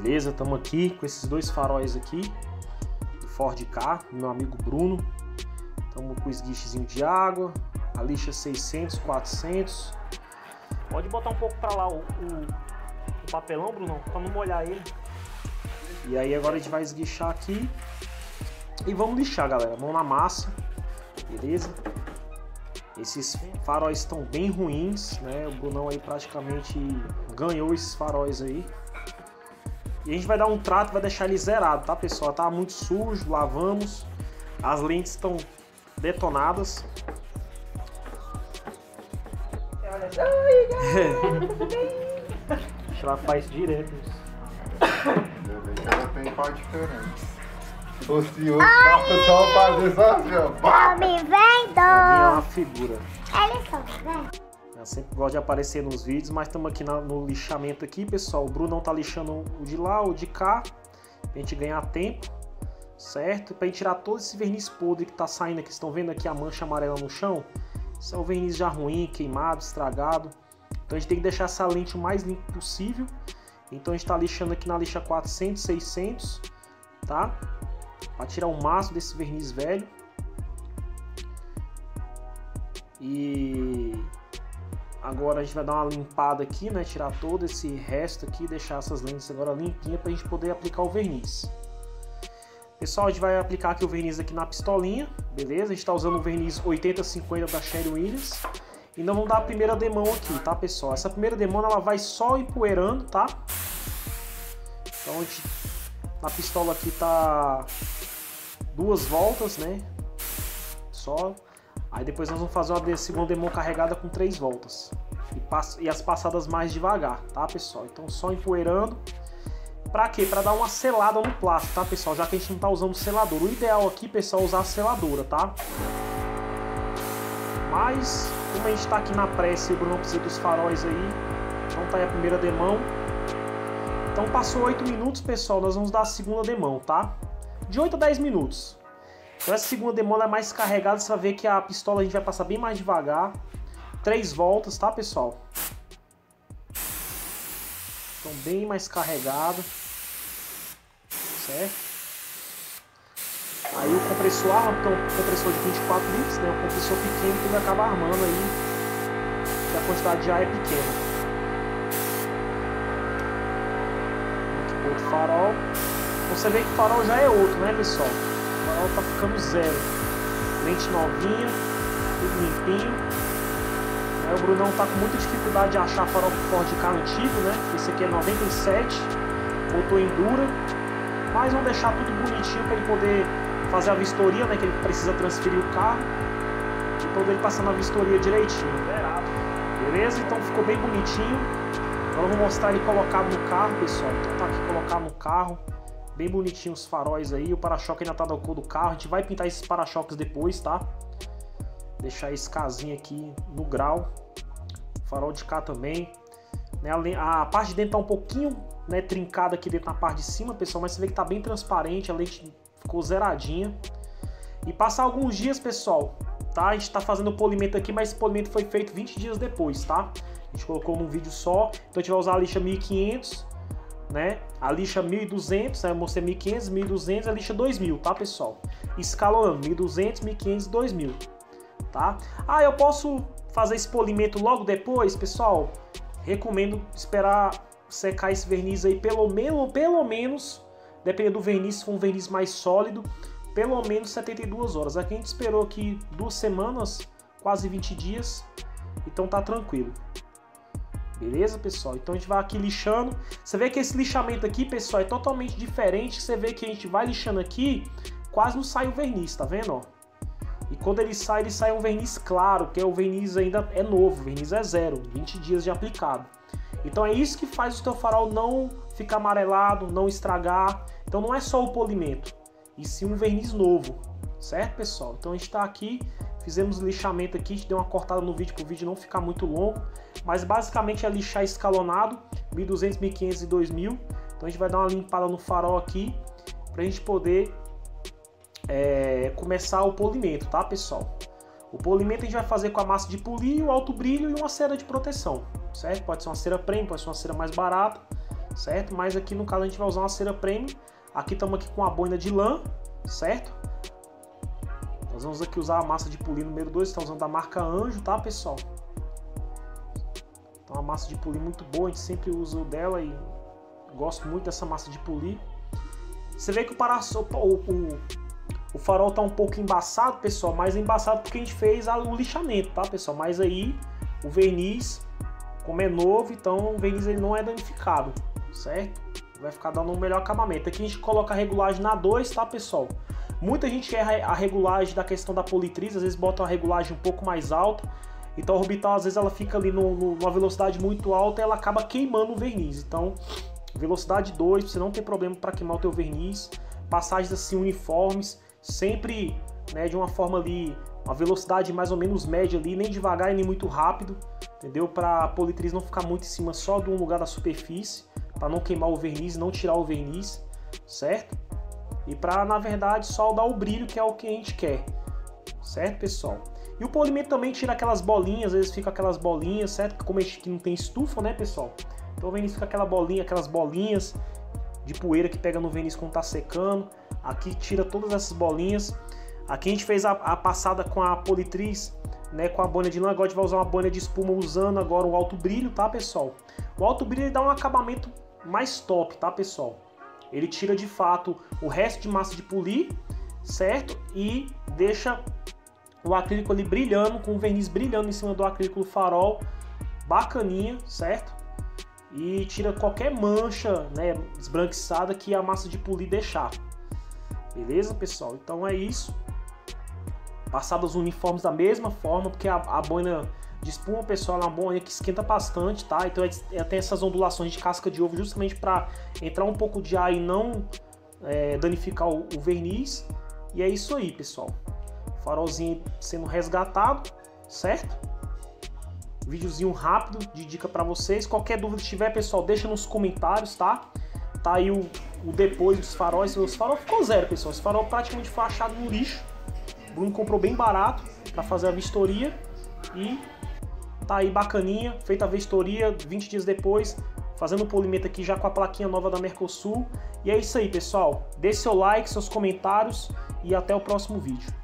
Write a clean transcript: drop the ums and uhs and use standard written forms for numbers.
Beleza, estamos aqui com esses dois faróis aqui do Ford Ka, do meu amigo Bruno. Estamos com o esguichezinho de água, a lixa 600, 400. Pode botar um pouco para lá o papelão, Bruno, para não molhar ele. E aí agora a gente vai esguichar aqui e vamos lixar, galera. Mão na massa, beleza? Esses faróis estão bem ruins, né? O Brunão aí praticamente ganhou esses faróis aí. E a gente vai dar um trato, vai deixar ele zerado, tá, pessoal? Tá muito sujo, lavamos. As lentes estão detonadas. Ela faz direto isso. Ela tem pau diferente. Fosse outro, dá pra só fazer só assim, ó. Tô me vendo! É uma figura. Eles são, né? Eu sempre gosto de aparecer nos vídeos, mas estamos aqui no lixamento aqui, pessoal. O Brunão tá lixando o de lá, o de cá, pra gente ganhar tempo, certo? Pra gente tirar todo esse verniz podre que tá saindo aqui. Vocês estão vendo aqui a mancha amarela no chão? Isso é o verniz já ruim, queimado, estragado. Então a gente tem que deixar essa lente o mais limpa possível. Então a gente tá lixando aqui na lixa 400, 600, tá? Pra tirar o máximo desse verniz velho. E agora a gente vai dar uma limpada aqui, né? Tirar todo esse resto aqui, deixar essas lentes agora limpinhas pra gente poder aplicar o verniz. Pessoal, a gente vai aplicar aqui o verniz aqui na pistolinha, beleza? A gente tá usando o verniz 80-50 da Sherwin-Williams. E não vamos dar a primeira demão aqui, tá, pessoal? Essa primeira demão ela vai só empoeirando, tá? Então a gente, na pistola aqui tá 2 voltas, né? Só. Aí depois nós vamos fazer uma segunda demão carregada com 3 voltas. E as passadas mais devagar, tá, pessoal? Então só empoeirando. Pra quê? Pra dar uma selada no plástico, tá, pessoal? Já que a gente não tá usando selador. O ideal aqui, pessoal, é usar a seladora, tá? Mas, como a gente tá aqui na pressa e o Bruno precisa dos faróis aí, então tá aí a primeira demão. Então passou 8 minutos, pessoal, nós vamos dar a segunda demão, tá? De 8 a 10 minutos. Então essa segunda demão é mais carregada, você vai ver que a pistola a gente vai passar bem mais devagar. 3 voltas, tá, pessoal? Então bem mais carregada, certo? Aí o compressor, então um compressor de 24 litros, né? Um compressor pequeno que ele acaba armando aí, que a quantidade de ar é pequena. Aqui outro farol. Você vê que o farol já é outro, né, pessoal? O farol tá ficando zero. Lente novinha, tudo limpinho. Aí o Brunão tá com muita dificuldade de achar farol Ford Ka antigo, né? Esse aqui é 97, botou em dura. Mas vamos deixar tudo bonitinho para ele poder fazer a vistoria, né? Que ele precisa transferir o carro. E poder ele passar na vistoria direitinho. Beleza? Então ficou bem bonitinho. Agora eu vou mostrar ele colocado no carro, pessoal. Então tá aqui colocado no carro. Bem bonitinho os faróis aí. O para-choque ainda tá da cor do carro. A gente vai pintar esses para-choques depois, tá? Deixar esse casinho aqui no grau. Farol de cá também. A parte de dentro tá um pouquinho, né, trincada aqui dentro na parte de cima, pessoal. Mas você vê que tá bem transparente. A lente ficou zeradinha. E passar alguns dias, pessoal, tá? A gente tá fazendo o polimento aqui, mas esse polimento foi feito 20 dias depois, tá? A gente colocou num vídeo só. Então a gente vai usar a lixa 1500, né? A lixa 1200, né? Eu mostrei 1500, 1200, a lixa 2000, tá, pessoal? Escalonando 1200, 1500 e 2000, tá? Ah, eu posso fazer esse polimento logo depois, pessoal? Recomendo esperar secar esse verniz aí pelo menos, dependendo do verniz, se for um verniz mais sólido, pelo menos 72 horas. Aqui a gente esperou aqui 2 semanas, quase 20 dias, então tá tranquilo. Beleza, pessoal? Então a gente vai aqui lixando. Você vê que esse lixamento aqui, pessoal, é totalmente diferente. Você vê que a gente vai lixando aqui, quase não sai o verniz, tá vendo, ó? E quando ele sai um verniz claro, que é o verniz ainda é novo, o verniz é 0, 20 dias de aplicado. Então é isso que faz o teu farol não ficar amarelado, não estragar. Então não é só o polimento, e sim um verniz novo, certo, pessoal? Então a gente está aqui, fizemos lixamento aqui, a gente deu uma cortada no vídeo para o vídeo não ficar muito longo, mas basicamente é lixar escalonado, 1200, 1500 e 2000. Então a gente vai dar uma limpada no farol aqui, para a gente poder começar o polimento, tá, pessoal? O polimento a gente vai fazer com a massa de polir, o alto brilho e uma cera de proteção, certo? Pode ser uma cera premium, pode ser uma cera mais barata, certo? Mas aqui no caso a gente vai usar uma cera premium. Aqui estamos aqui com a boina de lã, certo? Nós vamos aqui usar a massa de polir número 2, está usando da marca Anjo, tá, pessoal? Então a massa de polir muito boa, a gente sempre usa dela e gosto muito dessa massa de polir. Você vê que o farol tá um pouco embaçado, pessoal, mas é embaçado porque a gente fez o lixamento, tá, pessoal? Mas aí o verniz, como é novo, então o verniz ele não é danificado, certo? Vai ficar dando um melhor acabamento. Aqui a gente coloca a regulagem na 2, tá, pessoal? Muita gente erra a regulagem da questão da politriz, às vezes bota uma regulagem um pouco mais alta. Então a orbital às vezes ela fica ali numa velocidade muito alta e ela acaba queimando o verniz. Então velocidade 2, pra você não ter problema para queimar o teu verniz. Passagens assim uniformes, sempre, né, de uma forma ali, uma velocidade mais ou menos média ali, nem devagar e nem muito rápido, entendeu? Para a politriz não ficar muito em cima só de um lugar da superfície, para não queimar o verniz, não tirar o verniz, certo? E para, na verdade, só dar o brilho, que é o que a gente quer, certo, pessoal? E o polimento também tira aquelas bolinhas, às vezes fica aquelas bolinhas, certo? Como a gente não tem estufa, né, pessoal? Então o verniz fica aquela bolinha, aquelas bolinhas de poeira que pega no verniz quando tá secando. Aqui tira todas essas bolinhas. Aqui a gente fez a passada com a politriz, né, com a boina de lã. Agora a gente vai usar uma boina de espuma usando agora o alto brilho, tá, pessoal? O alto brilho ele dá um acabamento mais top, tá, pessoal? Ele tira de fato o resto de massa de polir, certo? E deixa o acrílico ali brilhando, com o verniz brilhando em cima do acrílico do farol, bacaninha, certo? E tira qualquer mancha, né, esbranquiçada que a massa de polir deixar. Beleza, pessoal? Então é isso. Passadas uniformes da mesma forma, porque a boina de espuma, pessoal, é uma boina que esquenta bastante, tá? Então tem essas ondulações de casca de ovo justamente para entrar um pouco de ar e não danificar o verniz. E é isso aí, pessoal. Farolzinho sendo resgatado, certo? Videozinho rápido de dica para vocês. Qualquer dúvida que tiver, pessoal, deixa nos comentários, tá? Tá aí o depois dos faróis. Os farol ficou zero, pessoal. Esse farol praticamente foi achado no lixo. O Bruno comprou bem barato para fazer a vistoria. E tá aí bacaninha, feita a vistoria 20 dias depois, fazendo o polimento aqui já com a plaquinha nova da Mercosul. E é isso aí, pessoal. Deixe seu like, seus comentários e até o próximo vídeo.